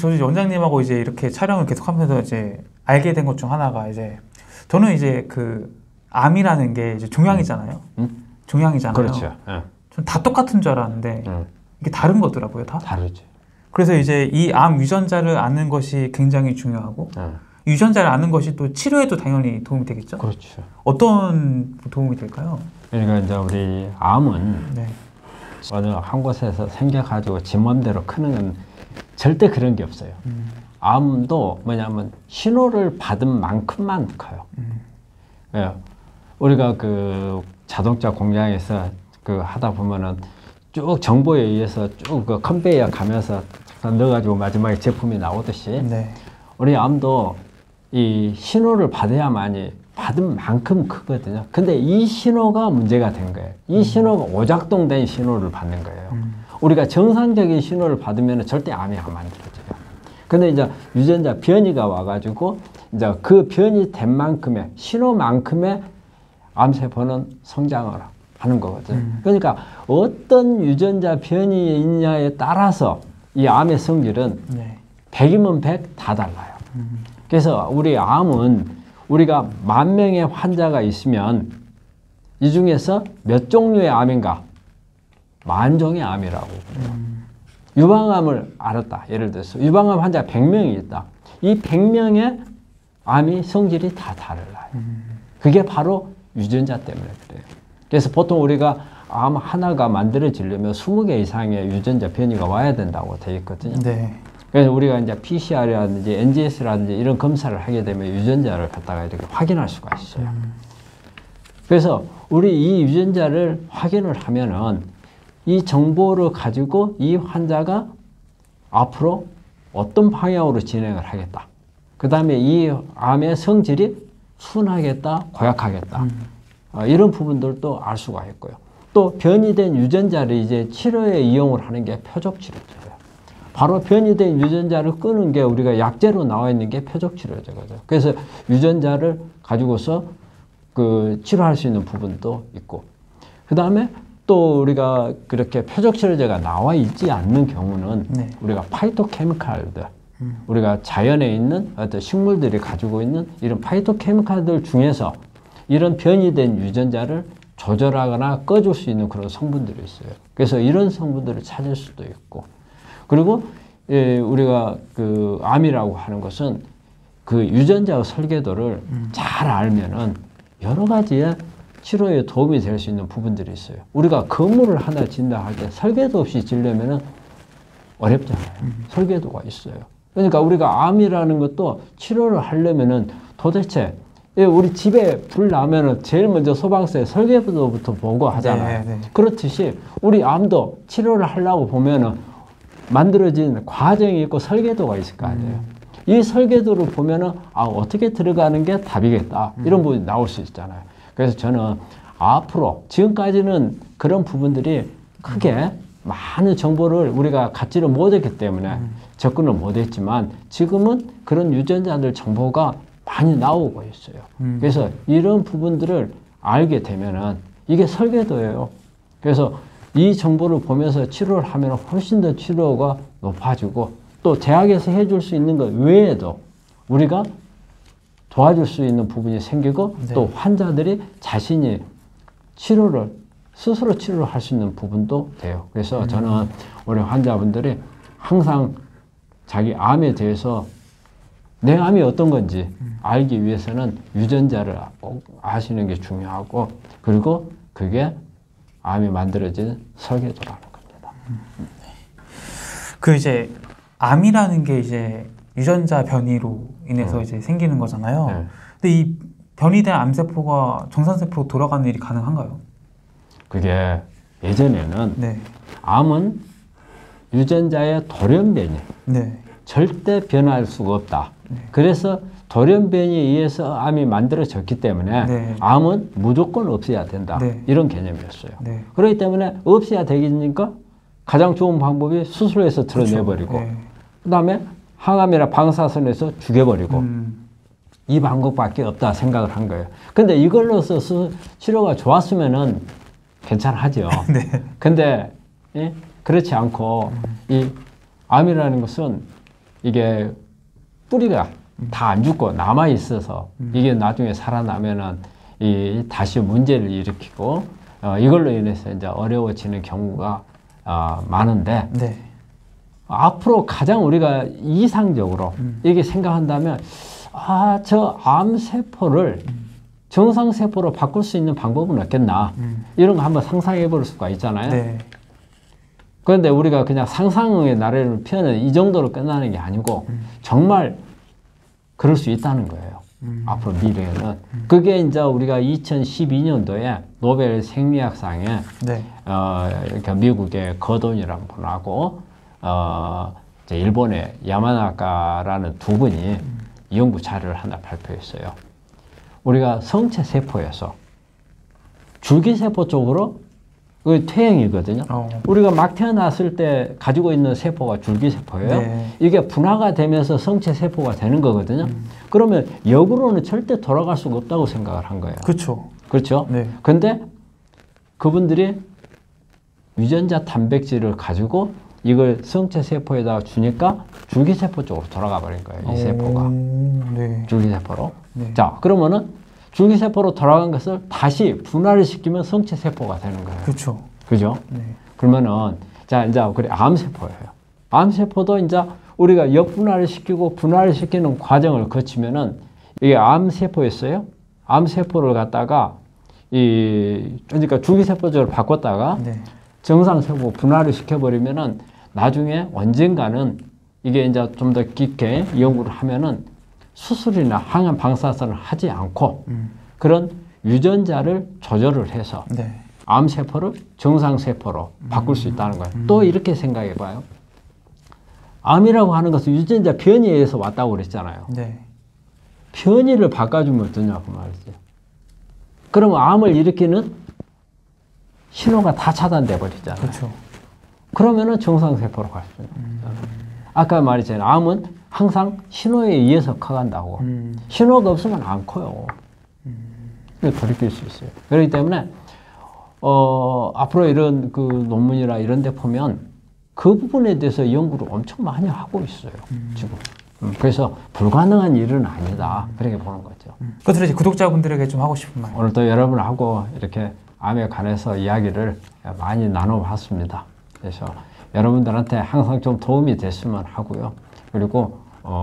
저 원장님하고 이제 이렇게 촬영을 계속하면서 이제 알게 된 것 중 하나가 이제 저는 이제 그 암이라는 게 이제 종양이잖아요. 종양이잖아요. 그렇죠. 전 다 똑같은 줄 알았는데 이게 다른 거더라고요, 다. 다르죠. 그래서 이제 이 암 유전자를 아는 것이 굉장히 중요하고 유전자를 아는 것이 또 치료에도 당연히 도움이 되겠죠. 그렇죠. 어떤 도움이 될까요? 그러니까 이제 우리 암은 네. 어느 한 곳에서 생겨가지고 지 맘대로 크는 건 절대 그런 게 없어요. 암도 뭐냐면 신호를 받은 만큼만 커요. 예. 우리가 그 자동차 공장에서 그 하다 보면은 쭉 정보에 의해서 쭉 그 컨베이어 가면서 넣어가지고 마지막에 제품이 나오듯이 네. 우리 암도 이 신호를 받아야만이 받은 만큼 크거든요. 근데 이 신호가 문제가 된 거예요. 이 신호가 오작동된 신호를 받는 거예요. 우리가 정상적인 신호를 받으면 절대 암이 안 만들어져요. 근데 이제 유전자 변이가 와가지고 이제 그 변이 된 만큼의 신호만큼의 암세포는 성장을 하는 거거든요. 그러니까 어떤 유전자 변이에 있냐에 따라서 이 암의 성질은 네. 100이면 100 다 달라요. 그래서 우리 암은 우리가 10,000명의 환자가 있으면 이 중에서 몇 종류의 암인가? 10,000종의 암이라고. 유방암을 알았다. 예를 들어서 유방암 환자 100명이 있다. 이 100명의 암이 성질이 다 달라요. 그게 바로 유전자 때문에 그래요. 그래서 보통 우리가 암 하나가 만들어지려면 20개 이상의 유전자 변이가 와야 된다고 되어 있거든요. 네. 그래서 우리가 이제 PCR이라든지 NGS라든지 이런 검사를 하게 되면 유전자를 갖다가 이렇게 확인할 수가 있어요. 그래서 우리 이 유전자를 확인을 하면은 이 정보를 가지고 이 환자가 앞으로 어떤 방향으로 진행을 하겠다. 그 다음에 이 암의 성질이 순하겠다, 고약하겠다. 이런 부분들도 알 수가 있고요. 또 변이된 유전자를 이제 치료에 이용을 하는 게 표적 치료제예요. 바로 변이된 유전자를 끄는 게 우리가 약제로 나와 있는 게 표적 치료제거든요. 그래서 유전자를 가지고서 그 치료할 수 있는 부분도 있고, 그 다음에 또 우리가 그렇게 표적 치료제가 나와 있지 않는 경우는 네. 우리가 파이토케미칼들, 우리가 자연에 있는 어떤 식물들이 가지고 있는 이런 파이토케미칼들 중에서 이런 변이된 유전자를 조절하거나 꺼줄 수 있는 그런 성분들이 있어요. 그래서 이런 성분들을 찾을 수도 있고, 그리고 우리가 그 암이라고 하는 것은 그 유전자의 설계도를 잘 알면은 여러 가지의 치료에 도움이 될 수 있는 부분들이 있어요. 우리가 건물을 하나 짓는다 할 때 설계도 없이 지으려면은 어렵잖아요. 설계도가 있어요. 그러니까 우리가 암이라는 것도 치료를 하려면은 도대체 우리 집에 불 나면은 제일 먼저 소방서에 설계도부터 보고 하잖아요. 네, 네. 그렇듯이 우리 암도 치료를 하려고 보면은 만들어진 과정이 있고 설계도가 있을 거 아니에요. 이 설계도를 보면은 어떻게 들어가는 게 답이겠다. 이런 부분이 나올 수 있잖아요. 그래서 저는 앞으로 지금까지는 그런 부분들이 크게 많은 정보를 우리가 갖지를 못했기 때문에 접근을 못했지만 지금은 그런 유전자들 정보가 많이 나오고 있어요. 그래서 이런 부분들을 알게 되면은 이게 설계도예요. 그래서 이 정보를 보면서 치료를 하면 훨씬 더 치료가 높아지고 또 대학에서 해줄 수 있는 것 외에도 우리가 도와줄 수 있는 부분이 생기고 네. 또 환자들이 자신이 치료를 스스로 치료를 할 수 있는 부분도 돼요. 그래서 저는 우리 환자분들이 항상 자기 암에 대해서 내 암이 어떤 건지 알기 위해서는 유전자를 꼭 아시는 게 중요하고 그리고 그게 암이 만들어진 설계도라는 겁니다. 그 이제 암이라는 게 이제 유전자 변이로 인해서 이제 생기는 거잖아요. 네. 근데 이 변이된 암세포가 정상세포로 돌아가는 일이 가능한가요? 그게 예전에는 네. 암은 유전자의 돌연변이 네. 절대 변할 수가 없다. 네. 그래서 돌연변이에 의해서 암이 만들어졌기 때문에 네. 암은 무조건 없애야 된다. 네. 이런 개념이었어요. 네. 그렇기 때문에 없애야 되니까 가장 좋은 방법이 수술해서 드러내버리고 그렇죠. 네. 그 다음에 항암이나 방사선에서 죽여버리고 이 방법밖에 없다 생각을 한 거예요. 근데 이걸로서 치료가 좋았으면은 괜찮하죠. 네. 근데 예? 그렇지 않고 이 암이라는 것은 이게 뿌리가 다 안 죽고 남아 있어서 이게 나중에 살아나면은 다시 문제를 일으키고 이걸로 인해서 이제 어려워지는 경우가 많은데 네. 앞으로 가장 우리가 이상적으로 이게 생각한다면 저 암세포를 정상세포로 바꿀 수 있는 방법은 없겠나 이런 거 한번 상상해 볼 수가 있잖아요. 네. 그런데 우리가 그냥 상상의 나래를 펴는 이 정도로 끝나는 게 아니고 정말 그럴 수 있다는 거예요. 앞으로 미래에는. 그게 이제 우리가 2012년도에 노벨 생리학상에 네. 그러니까 미국의 거돈이라는 분하고 이제 일본의 야마나카라는 두 분이 연구 자료를 하나 발표했어요. 우리가 성체 세포에서 줄기세포 쪽으로 그 퇴행이거든요. 우리가 막 태어났을 때 가지고 있는 세포가 줄기세포예요. 네. 이게 분화가 되면서 성체 세포가 되는 거거든요. 그러면 역으로는 절대 돌아갈 수가 없다고 생각을 한 거예요. 그렇죠. 그렇죠. 네. 근데 그분들이 유전자 단백질을 가지고 이걸 성체 세포에다가 주니까 줄기세포 쪽으로 돌아가 버린 거예요. 이 세포가. 네. 줄기세포로. 네. 자, 그러면은 줄기세포로 돌아간 것을 다시 분할을 시키면 성체 세포가 되는 거예요. 그렇죠. 그죠? 네. 그러면은 자, 이제 그래 암세포예요. 암세포도 이제 우리가 역분할을 시키고 분할을 시키는 과정을 거치면은 이게 암세포였어요. 암세포를 갖다가 그러니까 줄기세포적으로 바꿨다가 네. 정상세포 분할을 시켜버리면은 나중에 언젠가는 이게 이제 좀 더 깊게 연구를 하면은 수술이나 항암 방사선을 하지 않고 그런 유전자를 조절을 해서 네. 암세포를 정상세포로 바꿀 수 있다는 거예요. 또 이렇게 생각해 봐요. 암이라고 하는 것은 유전자 변이에 의해서 왔다고 그랬잖아요. 네. 변이를 바꿔주면 어떠냐고 말이지. 그러면 암을 일으키는 신호가 다 차단돼 버리잖아요. 그렇죠. 그러면은 정상세포로 갈 수 있는 거예요. 아까 말했잖아요. 암은 항상 신호에 의해서 커간다고. 신호가 없으면 안 커요. 이거 돌이킬 수 있어요. 그렇기 때문에 앞으로 이런 그 논문이나 이런 데 보면 그 부분에 대해서 연구를 엄청 많이 하고 있어요. 지금. 그래서 불가능한 일은 아니다. 그렇게 보는 거죠. 끝으로 이제 구독자분들에게 좀 하고 싶은 말. 오늘도 여러분하고 이렇게 암에 관해서 이야기를 많이 나눠봤습니다. 그래서 여러분들한테 항상 좀 도움이 됐으면 하고요. 그리고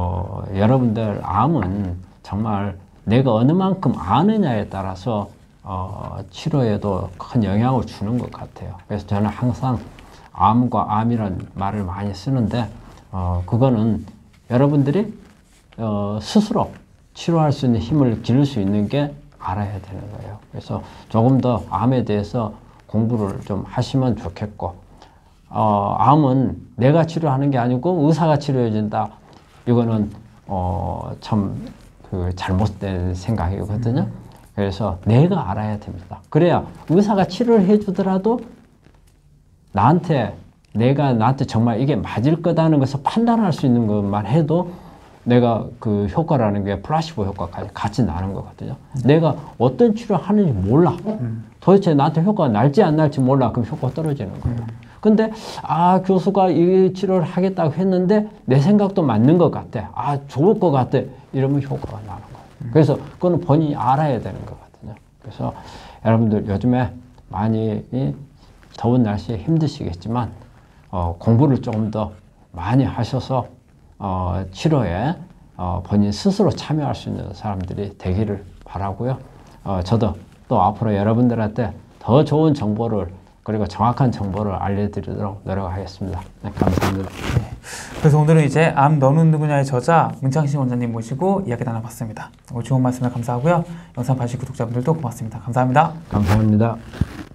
여러분들 암은 정말 내가 어느 만큼 아느냐에 따라서 치료에도 큰 영향을 주는 것 같아요. 그래서 저는 항상 암과 암이라는 말을 많이 쓰는데 그거는 여러분들이 스스로 치료할 수 있는 힘을 기를 수 있는 게 알아야 되는 거예요. 그래서 조금 더 암에 대해서 공부를 좀 하시면 좋겠고 암은 내가 치료하는 게 아니고 의사가 치료해준다. 이거는 참 그 잘못된 생각이거든요. 그래서 내가 알아야 됩니다. 그래야 의사가 치료를 해주더라도 나한테 정말 이게 맞을 거다는 것을 판단할 수 있는 것만 해도 내가 그 효과라는 게 플라시보 효과까지 같이 나는 거거든요. 내가 어떤 치료를 하는지 몰라. 도대체 나한테 효과가 날지 안 날지 몰라. 그럼 효과가 떨어지는 거예요. 근데 교수가 이 치료를 하겠다고 했는데 내 생각도 맞는 것 같아. 좋을 것 같아. 이러면 효과가 나는 거예요. 그래서 그거는 본인이 알아야 되는 거거든요. 그래서 여러분들 요즘에 많이 더운 날씨에 힘드시겠지만 공부를 조금 더 많이 하셔서 치료에 본인 스스로 참여할 수 있는 사람들이 되기를 바라고요. 저도 또 앞으로 여러분들한테 더 좋은 정보를 그리고 정확한 정보를 알려드리도록 노력하겠습니다. 네, 감사합니다. 네. 그래서 오늘은 이제 암 너는 누구냐의 저자 문창신 원장님 모시고 이야기 나눠봤습니다. 오늘 좋은 말씀을 감사하고요. 영상 봐주신 구독자분들도 고맙습니다. 감사합니다. 감사합니다.